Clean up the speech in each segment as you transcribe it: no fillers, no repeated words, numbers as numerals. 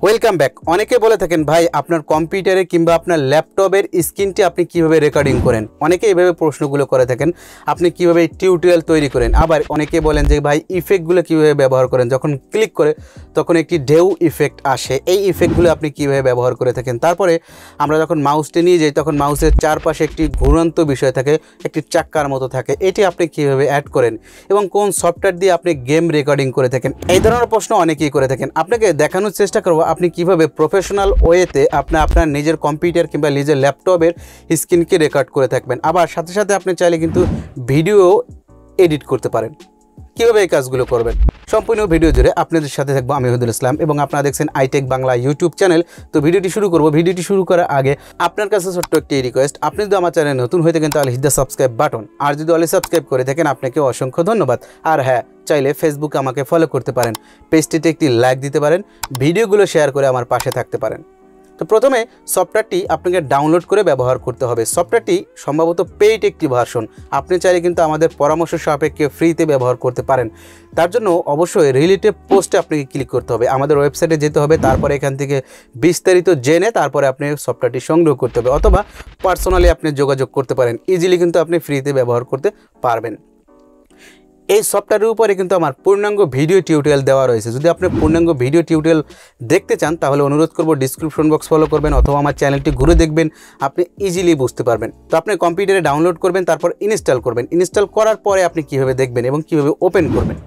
Welcome back. অনেকে বলে থাকেন ভাই আপনার কম্পিউটারে কিংবা আপনার ল্যাপটপের স্ক্রিনটি আপনি কিভাবে রেকর্ডিং করেন। অনেকে এইভাবে প্রশ্নগুলো করে থাকেন, আপনি কিভাবে টিউটোরিয়াল তৈরি করেন। আবার অনেকে বলেন যে ভাই ইফেক্টগুলো কিভাবে ব্যবহার করেন, যখন ক্লিক করে তখন একটি ঢেউ ইফেক্ট আসে, এই ইফেক্টগুলো আপনি কিভাবে ব্যবহার করে থাকেন। তারপরে আমরা যখন মাউসটি নিয়ে যাই তখন মাউসের চারপাশে একটি ঘুরন্ত বিষয় থাকে, একটি চাক্কার মতো থাকে, এটি আপনি কিভাবে অ্যাড করেন এবং কোন সফটওয়্যার দিয়ে আপনি গেম রেকর্ডিং করে থাকেন। এই ধরনের প্রশ্ন অনেকেই করে থাকেন। আপনাকে দেখানোর চেষ্টা করব আপনি কিভাবে প্রফেশনাল ওয়েতে আপনার নিজের কম্পিউটার কিংবা নিজের ল্যাপটপের স্ক্রিনকে রেকর্ড করে থাকবেন। আবার সাথে সাথে আপনি চাইলে কিন্তু ভিডিও এডিট করতে পারেন। কীভাবে এই কাজগুলো করবেন সম্পূর্ণ ভিডিও জুড়ে আপনাদের সাথে থাকবো আমি ওহিদুল ইসলাম এবং আপনারা দেখছেন আইটেক বাংলা ইউটিউব চ্যানেল। তো ভিডিওটি শুরু করব। ভিডিওটি শুরু করার আগে আপনার কাছে ছোট্ট একটি রিকোয়েস্ট, আপনি যদি আমার চ্যানেল নতুন হয়ে থাকেন তাহলে হিট দ্য সাবস্ক্রাইব বাটন, আর যদি অলরেডি সাবস্ক্রাইব করে থাকেন আপনাকে অসংখ্য ধন্যবাদ। আর হ্যাঁ, চাইলে ফেসবুকে আমাকে ফলো করতে পারেন, পেজটিতে একটি লাইক দিতে পারেন, ভিডিওগুলো শেয়ার করে আমার পাশে থাকতে পারেন। তো প্রথমে সফটওয়্যারটি আপনাকে ডাউনলোড করে ব্যবহার করতে হবে। সফটওয়্যারটি সম্ভবত পেইড একটি ভার্সন, আপনি চাইলে কিন্তু আমাদের পরামর্শ সাপেক্ষে ফ্রিতে ব্যবহার করতে পারেন। তার জন্য অবশ্যই রিলেটিভ পোস্টে আপনাকে ক্লিক করতে হবে, আমাদের ওয়েবসাইটে যেতে হবে, তারপরে এখান থেকে বিস্তারিত জেনে তারপরে আপনি সফটওয়্যারটি সংগ্রহ করতে হবে, অথবা পার্সোনালি আপনি যোগাযোগ করতে পারেন। ইজিলি কিন্তু আপনি ফ্রিতে ব্যবহার করতে পারবেন। এই সফটওয়্যারের উপরে কিন্তু আমার পূর্ণাঙ্গ ভিডিও টিউটোরিয়াল দেওয়া রয়েছে। যদি আপনি পূর্ণাঙ্গ ভিডিও টিউটোরিয়াল দেখতে চান তাহলে অনুরোধ করব ডিসক্রিপশন বক্স ফলো করবেন, অথবা আমার চ্যানেলটি ঘুরে দেখবেন, আপনি ইজিলি বুঝতে পারবেন। তো আপনি কম্পিউটারে ডাউনলোড করবেন, তারপর ইনস্টল করবেন। ইনস্টল করার পরে আপনি কীভাবে দেখবেন এবং কীভাবে ওপেন করবেন।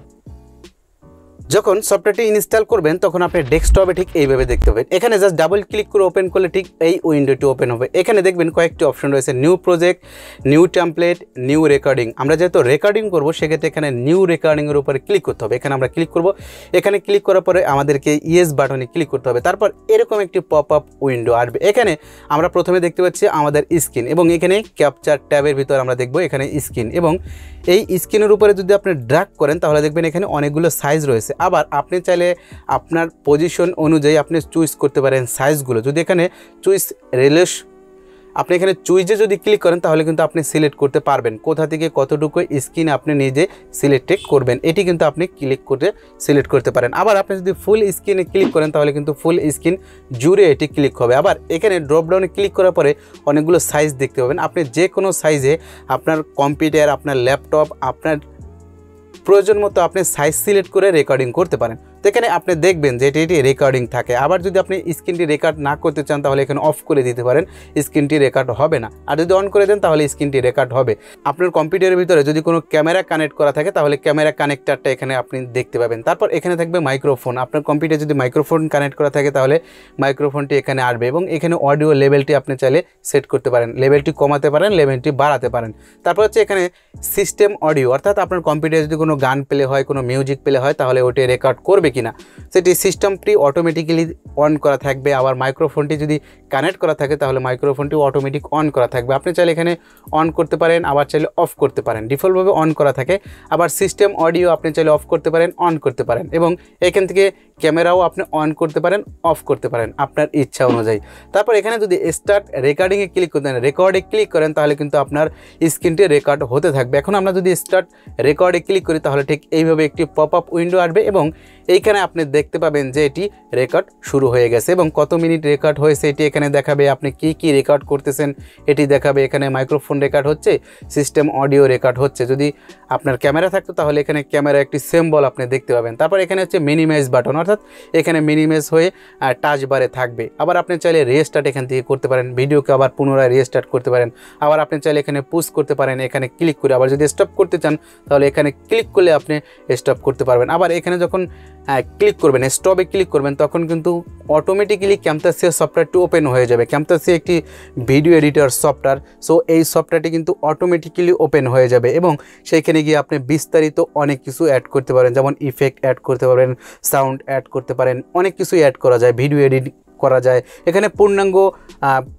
যখন সফটওয়্যারটি ইনস্টল করবেন তখন আপনি ডেস্কটপে ঠিক এইভাবে দেখতে পাবেন। এখানে জাস্ট ডাবল ক্লিক করে ওপেন করলে ঠিক এই উইন্ডোটি ওপেন হবে। এখানে দেখবেন কয়েকটি অপশন রয়েছে, new project, new template, new recording. আমরা যেহেতু রেকর্ডিং করব সেক্ষেত্রে এখানে নিউ রেকর্ডিংয়ের উপরে ক্লিক করতে হবে। এখানে আমরা ক্লিক করব। এখানে ক্লিক করার পরে আমাদেরকে ইয়েস বাটনে ক্লিক করতে হবে। তারপর এরকম একটি পপ আপ উইন্ডো আসবে। এখানে আমরা প্রথমে দেখতে পাচ্ছি আমাদের স্ক্রিন, এবং এখানে ক্যাপচার ট্যাবের ভিতর আমরা দেখব এখানে স্ক্রিন, এবং এই স্ক্রিনের উপরে যদি আপনি ড্র্যাগ করেন তাহলে দেখবেন এখানে অনেকগুলো সাইজ রয়েছে। আবার আপনি চাইলে আপনার পজিশন অনুযায়ী আপনি চুজ করতে পারেন সাইজগুলো। যদি এখানে চুইস রিলেস আপনি এখানে চুইজে যদি ক্লিক করেন তাহলে কিন্তু আপনি সিলেক্ট করতে পারবেন কোথা থেকে কতটুকু স্ক্রিন আপনি নিজে সিলেক্ট করবেন, এটি কিন্তু আপনি ক্লিক করে সিলেক্ট করতে পারেন। আবার আপনি যদি ফুল স্ক্রিনে ক্লিক করেন তাহলে কিন্তু ফুল স্ক্রিন জুড়ে এটি ক্লিক হবে। আবার এখানে ড্রপডাউনে ক্লিক করার পরে অনেকগুলো সাইজ দেখতে পাবেন। আপনি যে কোনো সাইজে আপনার কম্পিউটার, আপনার ল্যাপটপ, আপনার প্রয়োজন মতো আপনি সাইজ সিলেক্ট করে রেকর্ডিং করতে পারেন। তো এখানে আপনি দেখবেন যে এটি রেকর্ডিং থাকে। আবার যদি আপনি স্ক্রিনটি রেকর্ড না করতে চান তাহলে এখানে অফ করে দিতে পারেন, স্ক্রিনটি রেকর্ড হবে না। আর যদি অন করে দেন তাহলে স্ক্রিনটি রেকর্ড হবে। আপনার কম্পিউটারের ভিতরে যদি কোনো ক্যামেরা কানেক্ট করা থাকে তাহলে ক্যামেরা কানেক্টারটা এখানে আপনি দেখতে পাবেন। তারপর এখানে থাকবে মাইক্রোফোন। আপনার কম্পিউটারে যদি মাইক্রোফোন কানেক্ট করা থাকে তাহলে মাইক্রোফোনটি এখানে আসবে, এবং এখানে অডিও লেভেলটি আপনি চাইলে সেট করতে পারেন, লেভেলটি কমাতে পারেন, লেভেলটি বাড়াতে পারেন। তারপর হচ্ছে এখানে সিস্টেম অডিও, অর্থাৎ আপনার কম্পিউটারে যদি কোনো গান প্লে হয়, কোনো মিউজিক প্লে হয় তাহলে ওটি রেকর্ড করবে কিনা সেটি সিস্টেমটি অটোমেটিক্যালি অন করা থাকবে। আবার মাইক্রোফোনটি যদি কানেক্ট করা থাকে তাহলে মাইক্রোফোনটি অটোমেটিক অন করা থাকবে। আপনি চাইলে এখানে অন করতে পারেন, আবার চাইলে অফ করতে পারেন। ডিফল্টভাবে অন করা থাকে। আবার সিস্টেম অডিও আপনি চাইলে অফ করতে পারেন, অন করতে পারেন, এবং এখান থেকে ক্যামেরাও আপনি অন করতে পারেন, অফ করতে পারেন আপনার ইচ্ছা অনুযায়ী। তারপর এখানে যদি স্টার্ট রেকর্ডিংয়ে ক্লিক করতেন, রেকর্ডে ক্লিক করেন তাহলে কিন্তু আপনার স্ক্রিনটি রেকর্ড হতে থাকবে। এখন আমরা যদি স্টার্ট রেকর্ডে ক্লিক করি তাহলে ঠিক এইভাবে একটি পপ আপ উইন্ডো আসবে, এবং এইখানে আপনি দেখতে পাবেন যে এটি রেকর্ড শুরু হয়ে গেছে এবং কত মিনিট রেকর্ড হয়েছে এটি এখানে দেখাবে। আপনি কি রেকর্ড করতেছেন এটি দেখাবে। এখানে মাইক্রোফোন রেকর্ড হচ্ছে, সিস্টেম অডিও রেকর্ড হচ্ছে। যদি আপনার ক্যামেরা থাকতো তাহলে এখানে ক্যামেরা একটি সিম্বল আপনি দেখতে পাবেন। তারপর এখানে হচ্ছে মিনিমাইজ বাটন, অর্থাৎ এখানে মিনিমাইজ হয়ে টাচ বারে থাকবে। আবার আপনি চাইলে রিস্টার্ট এখান থেকে করতে পারেন, ভিডিওকে আবার পুনরায় রিস্টার্ট করতে পারেন। আবার আপনি চাইলে এখানে পুশ করতে পারেন, এখানে ক্লিক করে। আবার যদি স্টপ করতে চান তাহলে এখানে ক্লিক করলে আপনি স্টপ করতে পারবেন। আবার এখানে যখন ক্লিক করবেন, স্টপে ক্লিক করবেন, তখন কিন্তু অটোমেটিক্যালি ক্যামতাসিয়া সফটওয়্যারটি ওপেন হয়ে যাবে। ক্যামতাসিয়া একটি ভিডিও এডিটর সফটওয়্যার, সো এই সফটওয়্যারটি কিন্তু অটোমেটিক্যালি ওপেন হয়ে যাবে, এবং সেইখানে গিয়ে আপনি বিস্তারিত অনেক কিছু অ্যাড করতে পারেন, যেমন ইফেক্ট অ্যাড করতে পারেন, সাউন্ড অ্যাড করতে পারেন, অনেক কিছু অ্যাড করা যায়, ভিডিও এডিট করা যায়। এখানে পূর্ণাঙ্গ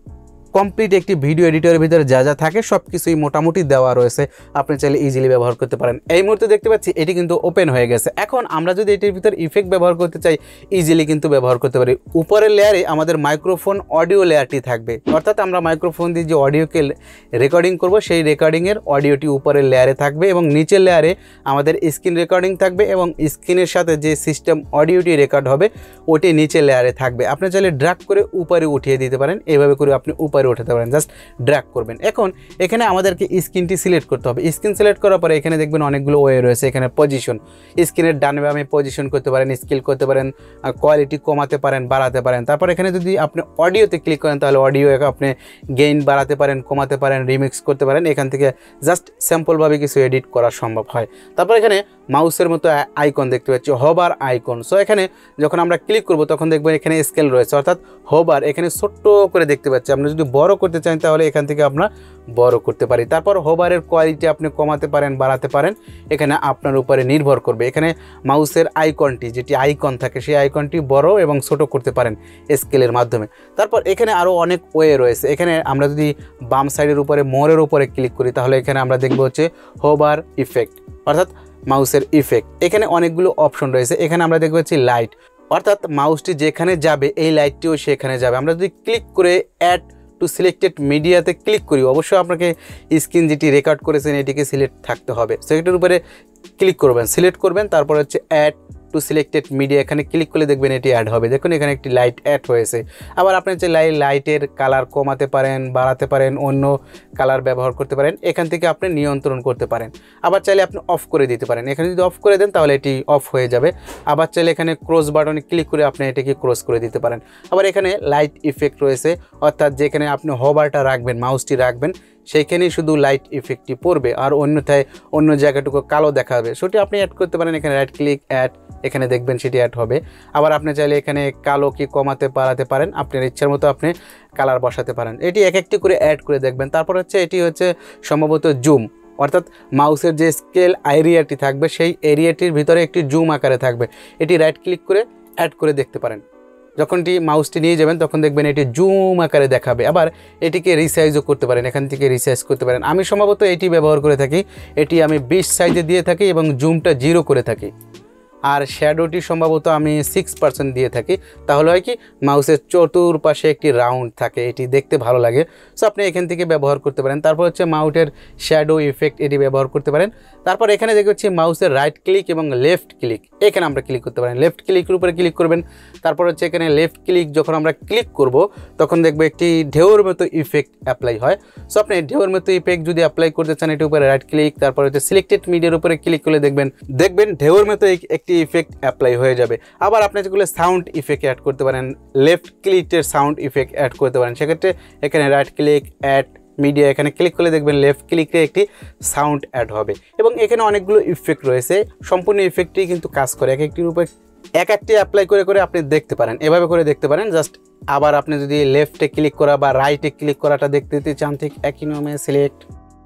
কমপ্লিট একটি ভিডিও এডিটরের ভিতরে যা যা থাকে সব কিছুই মোটামুটি দেওয়া রয়েছে, আপনি চাইলে ইজিলি ব্যবহার করতে পারেন। এই মুহূর্তে দেখতে পাচ্ছি এটি কিন্তু ওপেন হয়ে গেছে। এখন আমরা যদি এটির ভিতর ইফেক্ট ব্যবহার করতে চাই ইজিলি কিন্তু ব্যবহার করতে পারি। উপরের লেয়ারে আমাদের মাইক্রোফোন অডিও লেয়ারটি থাকবে, অর্থাৎ আমরা মাইক্রোফোন দিয়ে যে অডিওকে রেকর্ডিং করব সেই রেকর্ডিংয়ের অডিওটি উপরের লেয়ারে থাকবে এবং নিচের লেয়ারে আমাদের স্ক্রিন রেকর্ডিং থাকবে এবং স্ক্রিনের সাথে যে সিস্টেম অডিওটি রেকর্ড হবে ওটি নিচের লেয়ারে থাকবে। আপনি চাইলে ড্র্যাগ করে উপরে উঠিয়ে দিতে পারেন, এইভাবে করে আপনি উপরে উঠাতে পারেন, জাস্ট ড্র্যাগ করবেন। এখন এখানে আমাদেরকে স্ক্রিনটি সিলেক্ট করতে হবে। স্ক্রিন সিলেক্ট করার পরে এখানে দেখবেন অনেকগুলো ওয়ে রয়েছে। এখানে পজিশন, স্ক্রিনের ডানে বামে পজিশন করতে পারেন, স্কেল করতে পারেন, কোয়ালিটি কমাতে পারেন, বাড়াতে পারেন। তারপর এখানে যদি আপনি অডিওতে ক্লিক করেন তাহলে অডিও আপনি গেইন বাড়াতে পারেন, কমাতে পারেন, রিমিক্স করতে পারেন। এখান থেকে জাস্ট স্যাম্পলভাবে কিছু এডিট করা সম্ভব হয়। তারপর এখানে মাউসের মতো আইকন দেখতে পাচ্ছি, হোভার আইকন। সো এখানে যখন আমরা ক্লিক করব তখন দেখবেন এখানে স্কেল রয়েছে, অর্থাৎ হোভার এখানে ছোট্ট করে দেখতে পাচ্ছি। আপনি যদি বড় করতে চান তাহলে এখান থেকে আমরা বড় করতে পারি। তারপর হোভারের কোয়ালিটি আপনি কমাতে পারেন, বাড়াতে পারেন, এখানে আপনার উপরে নির্ভর করবে। এখানে মাউসের আইকনটি, যেটি আইকন থাকে সেই আইকনটি বড় এবং ছোট করতে পারেন স্কেলের মাধ্যমে। তারপর এখানে আরও অনেক ওয়ে রয়েছে। এখানে আমরা যদি বাম সাইডের উপরে মোরের উপরে ক্লিক করি তাহলে এখানে আমরা দেখব হচ্ছে হোভার ইফেক্ট, অর্থাৎ মাউসের ইফেক্ট। এখানে অনেকগুলো অপশন রয়েছে। এখানে আমরা দেখব হচ্ছে লাইট, অর্থাৎ মাউসটি যেখানে যাবে এই লাইটটিও সেখানে যাবে। আমরা যদি ক্লিক করে অ্যাড টু সিলেক্টেড মিডিয়াতে ক্লিক করি, অবশ্যই আপনাকে স্ক্রিন যেটি রেকর্ড করেছেন এটিকে সিলেক্ট থাকতে হবে। সেটার উপরে ক্লিক করবেন, সিলেক্ট করবেন, তারপর হচ্ছে অ্যাড টু সিলেক্টেড মিডিয়া, এখানে ক্লিক করলে দেখবেন এটি অ্যাড হবে। দেখুন এখানে একটি লাইট অ্যাড হয়েছে। আবার আপনি যে লাইটের কালার কমাতে পারেন, বাড়াতে পারেন, অন্য কালার ব্যবহার করতে পারেন, এখান থেকে আপনি নিয়ন্ত্রণ করতে পারেন। আবার চাইলে আপনি অফ করে দিতে পারেন। এখানে যদি অফ করে দেন তাহলে এটি অফ হয়ে যাবে। আবার চাইলে এখানে ক্রস বাটনে ক্লিক করে আপনি এটাকে ক্রস করে দিতে পারেন। আবার এখানে লাইট ইফেক্ট রয়েছে, অর্থাৎ যেখানে আপনি হোভারটা রাখবেন, মাউসটি রাখবেন, সেইখানেই শুধু লাইট ইফেক্টটি পড়বে, আর অন্যথায় অন্য জায়গাটুকু কালো দেখাবে। সেটি আপনি অ্যাড করতে পারেন। এখানে রাইট ক্লিক অ্যাড, এখানে দেখবেন সেটি অ্যাড হবে। আবার আপনি চাইলে এখানে কালো কি কমাতে বাড়াতে পারেন, আপনার ইচ্ছার মতো আপনি কালার বসাতে পারেন। এটি এক একটি করে অ্যাড করে দেখবেন। তারপর হচ্ছে এটি হচ্ছে সম্ভবত জুম, অর্থাৎ মাউসের যে স্কেল এরিয়াটি থাকবে সেই এরিয়াটির ভিতরে একটি জুম আকারে থাকবে। এটি রাইট ক্লিক করে অ্যাড করে দেখতে পারেন। যখনটি মাউসটি নিয়ে যাবেন তখন দেখবেন এটি জুম আকারে দেখাবে। আবার এটিকে রিসাইজও করতে পারেন, এখান থেকে রিসাইজ করতে পারেন। আমি সম্ভবত এটি ব্যবহার করে থাকি, এটি আমি 20 সাইজে দিয়ে থাকি এবং জুমটা 0 করে থাকি। আর শ্যাডোটি সম্ভবত আমি 6% দিয়ে থাকি। তাহলে হয় কি মাউসের চতুর্পাশে একটি রাউন্ড থাকে, এটি দেখতে ভালো লাগে। সো আপনি এখান থেকে ব্যবহার করতে পারেন। তারপর হচ্ছে মাউসের শ্যাডো ইফেক্ট, এটি ব্যবহার করতে পারেন। তারপর এখানে দেখতে হচ্ছে মাউসের রাইট ক্লিক এবং লেফট ক্লিক, এখানে আমরা ক্লিক করতে পারেন। লেফট ক্লিকের উপরে ক্লিক করবেন। তারপর হচ্ছে এখানে লেফট ক্লিক যখন আমরা ক্লিক করব তখন দেখবো একটি ঢেউর মতো ইফেক্ট অ্যাপ্লাই হয়। সো আপনি ঢেউর মতো ইফেক্ট যদি অ্যাপ্লাই করতে চান এটির উপরে রাইট ক্লিক, তারপর হচ্ছে সিলেক্টেড মিডিয়ার উপরে ক্লিক করলে দেখবেন ঢেউর মতো একটি ইফেক্ট অ্যাপ্লাই হয়ে যাবে। আবার আপনি যেগুলো সাউন্ড ইফেক্ট অ্যাড করতে পারেন, লেফট ক্লিকের সাউন্ড ইফেক্ট অ্যাড করতে পারেন। সেক্ষেত্রে এখানে রাইট ক্লিক অ্যাড মিডিয়া, এখানে ক্লিক করলে দেখবেন লেফট ক্লিকে একটি সাউন্ড অ্যাড হবে। এবং এখানে অনেকগুলো ইফেক্ট রয়েছে, সম্পূর্ণ ইফেক্টটি কিন্তু কাজ করে। এক একটির উপর এক একটি অ্যাপ্লাই করে করে আপনি দেখতে পারেন, এভাবে করে দেখতে পারেন। জাস্ট আবার আপনি যদি লেফটে ক্লিক করা বা রাইটে ক্লিক করাটা দেখতে চান ঠিক একই নিয়মে সিলেক্ট,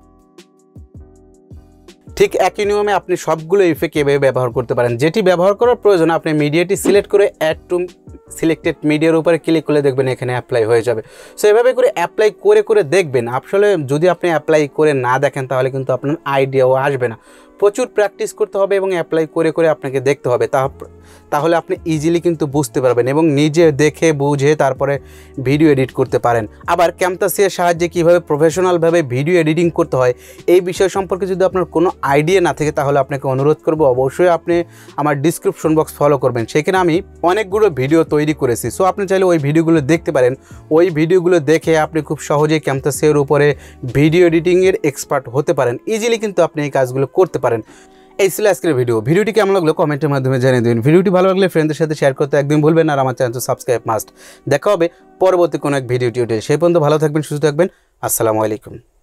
ঠিক একই নিয়মে আপনি সবগুলো ইফেক্ট এভাবে ব্যবহার করতে পারেন। যেটি ব্যবহার করার প্রয়োজন আপনি মিডিয়াটি সিলেক্ট করে অ্যাড টু সিলেক্টেড মিডিয়ার উপরে ক্লিক করলে দেখবেন এখানে অ্যাপ্লাই হয়ে যাবে। সো এভাবে করে অ্যাপ্লাই করে করে দেখবেন। আসলে যদি আপনি অ্যাপ্লাই করে না দেখেন তাহলে কিন্তু আপনার আইডিয়াও আসবে না। প্রচুর প্র্যাকটিস করতে হবে এবং অ্যাপ্লাই করে করে আপনাকে দেখতে হবে, তাহলে আপনি ইজিলি কিন্তু বুঝতে পারবেন এবং নিজে দেখে বুঝে তারপরে ভিডিও এডিট করতে পারেন। আবার ক্যামতাসিয়ার সাহায্যে কীভাবে প্রফেশনালভাবে ভিডিও এডিটিং করতে হয় এই বিষয় সম্পর্কে যদি আপনার কোনো আইডিয়া না থাকে তাহলে আপনাকে অনুরোধ করব অবশ্যই আপনি আমার ডিসক্রিপশন বক্স ফলো করবেন। সেখানে আমি অনেকগুলো ভিডিও তৈরি করেছি। সো আপনি চাইলে ওই ভিডিওগুলো দেখতে পারেন। ওই ভিডিওগুলো দেখে আপনি খুব সহজেই ক্যামতাসিয়ার উপরে ভিডিও এডিটিংয়ের এক্সপার্ট হতে পারেন। ইজিলি কিন্তু আপনি এই কাজগুলো করতে পারেন। এই ছিল আজকের ভিডিওটি কেমন লাগলো কমেন্টের মাধ্যমে জানিয়ে দিন। ভিডিওটি ভালো লাগলে ফ্রেন্ডদের সাথে শেয়ার করতে একদম ভুলবেন না। আর আমার চ্যানেল সাবস্ক্রাইব মাস্ট। দেখা হবে পরবর্তী কোনো এক ভিডিও টিউটোরিয়ালে। সেই পর্যন্ত ভালো থাকবেন, সুস্থ থাকবেন। আসসালামু আলাইকুম।